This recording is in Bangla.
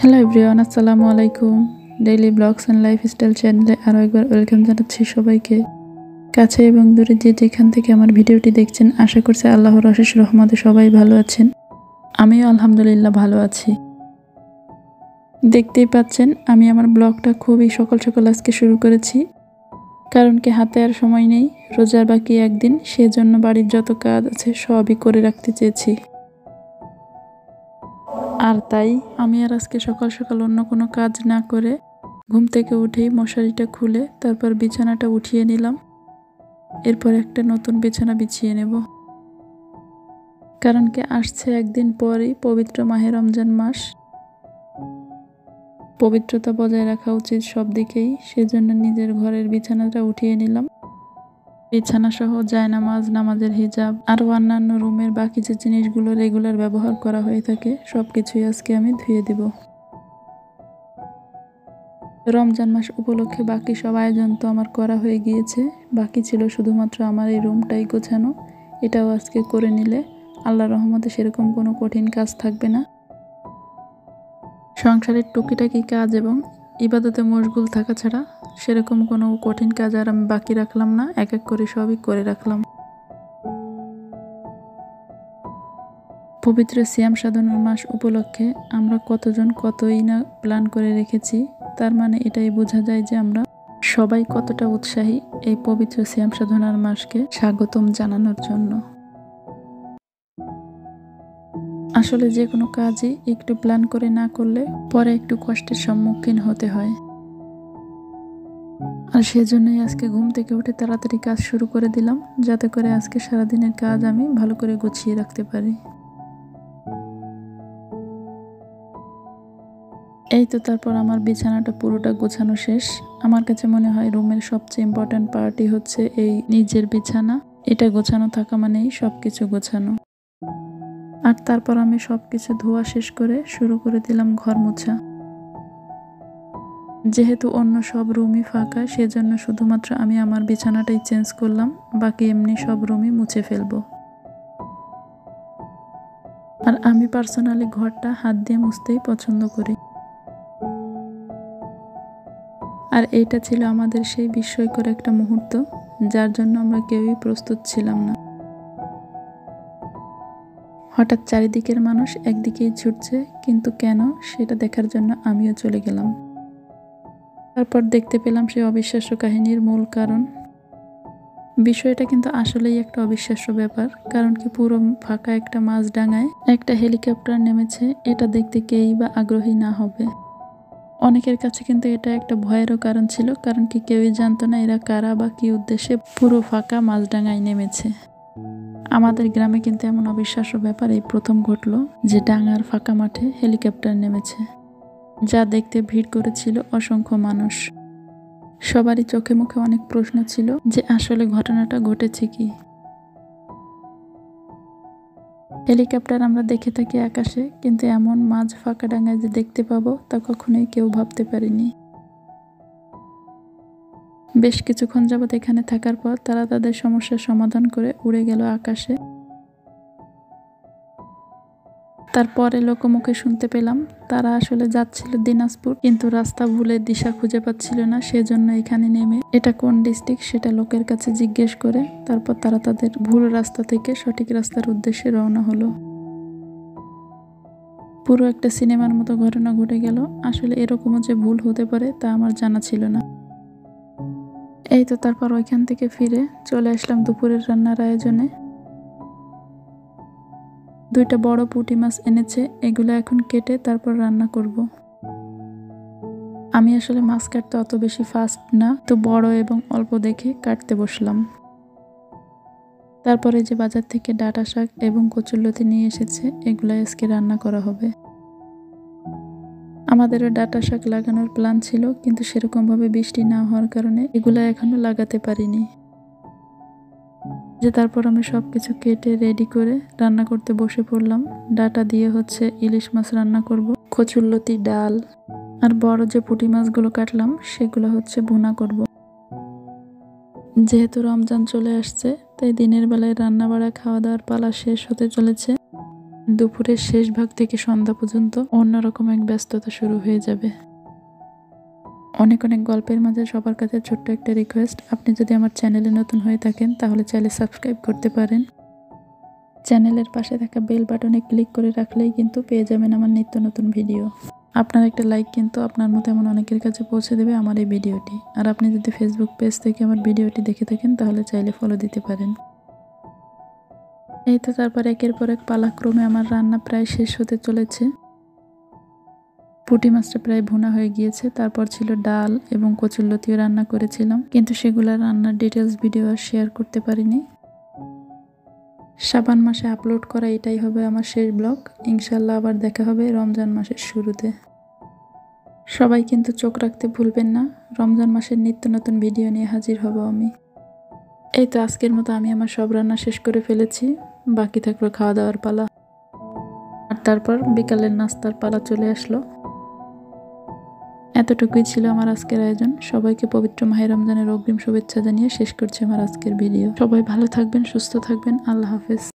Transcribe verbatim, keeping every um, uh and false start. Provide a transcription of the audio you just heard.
হ্যালো এভরিওয়ান, আসসালামু আলাইকুম। ডেইলি ব্লগস অ্যান্ড লাইফস্টাইল চ্যানেলে আরও একবার ওয়েলকাম জানাচ্ছি সবাইকে। কাছে এবং দূরে যে যেখান থেকে আমার ভিডিওটি দেখছেন, আশা করছি আল্লাহর অশেষ রহমতে সবাই ভালো আছেন। আমিও আলহামদুলিল্লাহ ভালো আছি। দেখতেই পাচ্ছেন আমি আমার ব্লগটা খুবই সকাল সকাল আজকে শুরু করেছি, কারণ কি হাতে আর সময় নেই, রোজার বাকি একদিন, সেজন্য বাড়ির যত কাজ আছে সবই করে রাখতে চেয়েছি। আর তাই আমি আর আজকে সকাল সকাল অন্য কোনো কাজ না করে ঘুম থেকে উঠেই মশারিটা খুলে তারপর বিছানাটা উঠিয়ে নিলাম। এরপর একটা নতুন বিছানা বিছিয়ে নেব, কারণ কি আসছে একদিন পরই পবিত্র মাহে রমজান মাস। পবিত্রতা বজায় রাখা উচিত সব দিকেই, সেজন্য নিজের ঘরের বিছানাটা উঠিয়ে নিলাম। বিছানা সহ জায়নামাজ, নামাজের হিজাব আরও অন্যান্য রুমের বাকি যে জিনিসগুলো রেগুলার ব্যবহার করা হয়ে থাকে সব কিছুই আজকে আমি ধুয়ে দেব। রমজান মাস উপলক্ষে বাকি সব আয়োজন তো আমার করা হয়ে গিয়েছে, বাকি ছিল শুধুমাত্র আমার এই রুমটাই গোছানো। এটাও আজকে করে নিলে আল্লাহর রহমতে সেরকম কোনো কঠিন কাজ থাকবে না। সংসারের টুকিটাকি কাজ এবং ইবাদতে মশগুল থাকা ছাড়া সেরকম কোনো কঠিন কাজ আর আমি বাকি রাখলাম না, এক এক করে সবই করে রাখলাম। পবিত্র সিয়াম সাধনার মাস উপলক্ষে আমরা কতজন কতই না প্ল্যান করে রেখেছি, তার মানে এটাই বোঝা যায় যে আমরা সবাই কতটা উৎসাহী এই পবিত্র সিয়াম সাধনার মাসকে স্বাগতম জানানোর জন্য। আসলে যে কোনো কাজই একটু প্ল্যান করে না করলে পরে একটু কষ্টের সম্মুখীন হতে হয়। আর সেজন্যই আজকে ঘুম থেকে উঠে তাড়াতাড়ি কাজ শুরু করে দিলাম, যাতে করে আজকে সারাদিনের কাজ আমি ভালো করে গুছিয়ে রাখতে পারি। এই তো তারপর আমার বিছানাটা পুরোটা গোছানো শেষ। আমার কাছে মনে হয় রুমের সবচেয়ে ইম্পর্ট্যান্ট পার্টই হচ্ছে এই নিজের বিছানা। এটা গোছানো থাকা মানেই সব কিছু গোছানো। আর তারপর আমি সব কিছু ধোয়া শেষ করে শুরু করে দিলাম ঘর মোছা। যেহেতু অন্য সব রুমই ফাঁকা, সেজন্য শুধুমাত্র আমি আমার বিছানাটাই চেঞ্জ করলাম, বাকি এমনি সব রুমই মুছে ফেলবো। আর আমি পার্সোনালি ঘরটা হাত দিয়ে মুছতেই পছন্দ করি। আর এইটা ছিল আমাদের সেই বিস্ময়কর একটা মুহূর্ত, যার জন্য আমরা কেউই প্রস্তুত ছিলাম না। হঠাৎ চারিদিকের মানুষ একদিকেই ছুটছে, কিন্তু কেন সেটা দেখার জন্য আমিও চলে গেলাম। তারপর দেখতে পেলাম সেই অবিশ্বাস্য কাহিনীর মূল কারণ। বিষয়টা কিন্তু আসলেই একটা অবিশ্বাস্য ব্যাপার, কারণ কি পুরো ফাঁকা একটা মাঝডাঙ্গায় একটা হেলিকপ্টার নেমেছে, এটা দেখতে কেই বা আগ্রহী না হবে। অনেকের কাছে কিন্তু এটা একটা ভয়েরও কারণ ছিল, কারণ কি কেউই জানতো না এরা কারা বা কি উদ্দেশ্যে পুরো ফাঁকা মাঝডাঙ্গায় নেমেছে। আমাদের গ্রামে কিন্তু এমন অবিশ্বাস্য ব্যাপার এই প্রথম ঘটলো যে ডাঙ্গার ফাঁকা মাঠে হেলিকপ্টার নেমেছে, যা দেখতে ভিড় করেছিল অসংখ্য মানুষ। সবারই চোখে মুখে অনেক প্রশ্ন ছিল যে আসলে ঘটনাটা ঘটেছে কি। হেলিকপ্টার আমরা দেখে থাকি আকাশে, কিন্তু এমন মাঝ ফাঁকা ডাঙ্গায় যে দেখতে পাবো তা কখনোই কেউ ভাবতে পারেনি। বেশ কিছুক্ষণ যাবৎ এখানে থাকার পর তারা তাদের সমস্যার সমাধান করে উড়ে গেল আকাশে। তারপরে লোকমুখে শুনতে পেলাম তারা আসলে যাচ্ছিল দিনাজপুর, কিন্তু রাস্তা ভুলে দিশা খুঁজে পাচ্ছিল না, সেজন্য এখানে নেমে এটা কোন ডিস্ট্রিক্ট সেটা লোকের কাছে জিজ্ঞেস করে তারপর তারা তাদের ভুল রাস্তা থেকে সঠিক রাস্তার উদ্দেশ্যে রওনা হলো। পুরো একটা সিনেমার মতো ঘটনা ঘটে গেল। আসলে এরকমও যে ভুল হতে পারে তা আমার জানা ছিল না। এই তো তারপর ওইখান থেকে ফিরে চলে আসলাম দুপুরের রান্নার আয়োজনে। দুইটা বড় পুঁটি মাছ এনেছে, এগুলো এখন কেটে তারপর রান্না করব। আমি আসলে মাছ কাটতে অত বেশি ফাস্ট না, তো বড় এবং অল্প দেখে কাটতে বসলাম। তারপরে যে বাজার থেকে ডাঁটা শাক এবং কচুরলতি নিয়ে এসেছে, এগুলো আজকে রান্না করা হবে। আমাদেরও ডাঁটা শাক লাগানোর প্ল্যান ছিল, কিন্তু সেরকমভাবে বৃষ্টি না হওয়ার কারণে এগুলো এখনো লাগাতে পারিনি। যে তারপর আমি সব কিছু কেটে রেডি করে রান্না করতে বসে পড়লাম। ডাঁটা দিয়ে হচ্ছে ইলিশ মাছ রান্না করব, কচুরলতি, ডাল আর বড় যে পুঁটি মাছগুলো কাটলাম সেগুলো হচ্ছে ভুনা করব। যেহেতু রমজান চলে আসছে, তাই দিনের বেলায় রান্না বাড়া খাওয়া দাওয়ার পালা শেষ হতে চলেছে। দুপুরের শেষ ভাগ থেকে সন্ধ্যা পর্যন্ত অন্যরকম এক ব্যস্ততা শুরু হয়ে যাবে। অনেক অনেক গল্পের মাঝে সবার কাছে ছোট্ট একটা রিকোয়েস্ট, আপনি যদি আমার চ্যানেলে নতুন হয়ে থাকেন তাহলে চাইলে সাবস্ক্রাইব করতে পারেন। চ্যানেলের পাশে থাকা বেল বাটনে ক্লিক করে রাখলেই কিন্তু পেয়ে যাবেন আমার নিত্য নতুন ভিডিও। আপনার একটা লাইক কিন্তু আপনার মতো এমন অনেকের কাছে পৌঁছে দেবে আমার এই ভিডিওটি। আর আপনি যদি ফেসবুক পেজ থেকে আমার ভিডিওটি দেখে থাকেন তাহলে চাইলে ফলো দিতে পারেন। এই তো তারপর একের পর এক পালাক্রমে আমার রান্না প্রায় শেষ হতে চলেছে। পুঁটি মাছটা প্রায় ভুনা হয়ে গিয়েছে। তারপর ছিল ডাল এবং কচুরলতিও রান্না করেছিলাম, কিন্তু সেগুলো রান্নার ডিটেলস ভিডিও আর শেয়ার করতে পারিনি। শাবান মাসে আপলোড করা এটাই হবে আমার শেষ ব্লগ। ইনশাল্লাহ আবার দেখা হবে রমজান মাসের শুরুতে। সবাই কিন্তু চোখ রাখতে ভুলবেন না, রমজান মাসের নিত্য নতুন ভিডিও নিয়ে হাজির হব আমি। এই তো আজকের মতো আমি আমার সব রান্না শেষ করে ফেলেছি, বাকি থাকলো খাওয়া দাওয়ার পালা। আর তারপর বিকালের নাস্তার পালা চলে আসলো। এতটুকুই ছিল আমার আজকের আয়োজন। সবাইকে পবিত্র মাহে রমজানের অগ্রিম শুভেচ্ছা জানিয়ে শেষ করছি আমার আজকের ভিডিও। সবাই ভালো থাকবেন, সুস্থ থাকবেন। আল্লাহ হাফেজ।